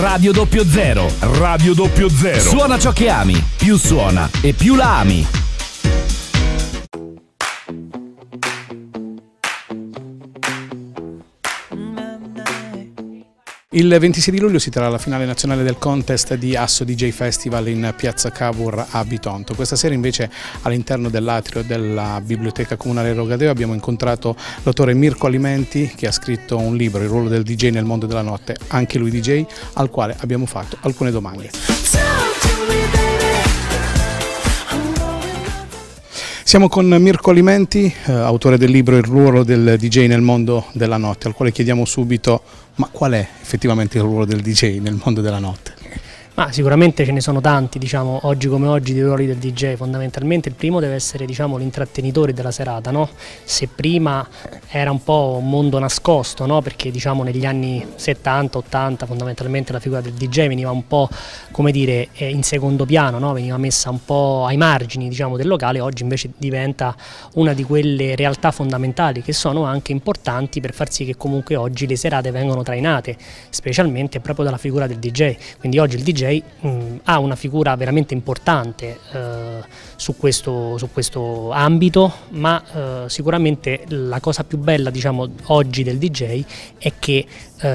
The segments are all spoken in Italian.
Radio 00. Radio 00. Suona ciò che ami, più suona e più la ami. Il 26 di luglio si terrà la finale nazionale del contest di Asso DJ Festival in Piazza Cavour a Bitonto. Questa sera invece all'interno dell'atrio della Biblioteca Comunale Rogadeo abbiamo incontrato l'autore Mirko Alimenti, che ha scritto un libro, Il ruolo del DJ nel mondo della notte, anche lui DJ, al quale abbiamo fatto alcune domande. Siamo con Mirko Alimenti, autore del libro Il ruolo del DJ nel mondo della notte, al quale chiediamo subito: ma qual è effettivamente il ruolo del DJ nel mondo della notte? Ma sicuramente ce ne sono tanti, diciamo, oggi come oggi, di ruoli del DJ. Fondamentalmente il primo deve essere, diciamo, l'intrattenitore della serata, no? Se prima era un po' un mondo nascosto, no? Perché, diciamo, negli anni 70-80 fondamentalmente la figura del DJ veniva un po', come dire, in secondo piano, no? Veniva messa un po' ai margini, diciamo, del locale. Oggi invece diventa una di quelle realtà fondamentali che sono anche importanti per far sì che comunque oggi le serate vengano trainate, specialmente proprio dalla figura del DJ. Quindi oggi il DJ ha una figura veramente importante su questo ambito, ma sicuramente la cosa più bella, diciamo, oggi del DJ è che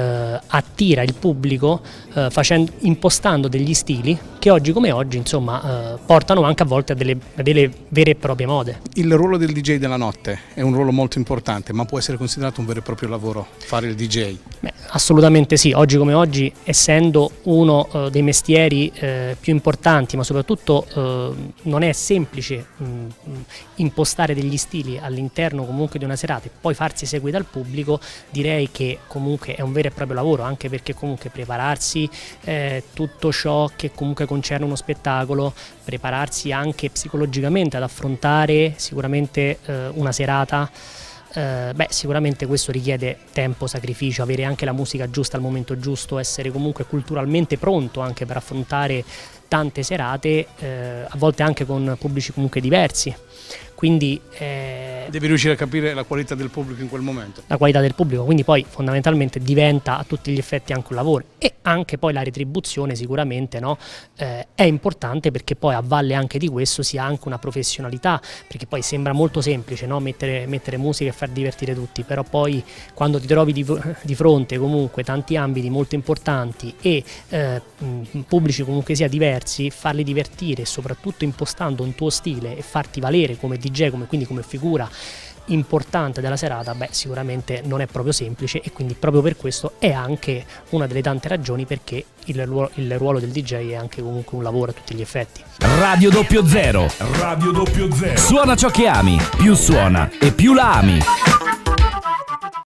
attira il pubblico impostando degli stili che oggi come oggi, insomma, portano anche a volte a delle vere e proprie mode. Il ruolo del DJ della notte è un ruolo molto importante, ma può essere considerato un vero e proprio lavoro fare il DJ? Beh, assolutamente sì, oggi come oggi, essendo uno dei mestieri più importanti, ma soprattutto non è semplice impostare degli stili all'interno comunque di una serata e poi farsi seguire dal pubblico, direi che comunque è un vero e proprio lavoro, anche perché comunque prepararsi tutto ciò che comunque concerne uno spettacolo, prepararsi anche psicologicamente ad affrontare sicuramente una serata. Sicuramente questo richiede tempo, sacrificio, avere anche la musica giusta al momento giusto, essere comunque culturalmente pronto anche per affrontare tante serate, a volte anche con pubblici comunque diversi. Quindi devi riuscire a capire la qualità del pubblico in quel momento. La qualità del pubblico, quindi poi fondamentalmente diventa a tutti gli effetti anche un lavoro, e anche poi la retribuzione sicuramente, no? È importante, perché poi a valle anche di questo si ha anche una professionalità, perché poi sembra molto semplice, no? Mettere musica e far divertire tutti, però poi quando ti trovi di fronte comunque tanti ambiti molto importanti e pubblici comunque sia diversi, farli divertire, soprattutto impostando un tuo stile e farti valere come DJ, quindi come figura importante della serata, sicuramente non è proprio semplice, e quindi proprio per questo è anche una delle tante ragioni perché il ruolo del DJ è anche comunque un lavoro a tutti gli effetti. Radio 00. Radio 00. Suona ciò che ami, più suona e più la ami.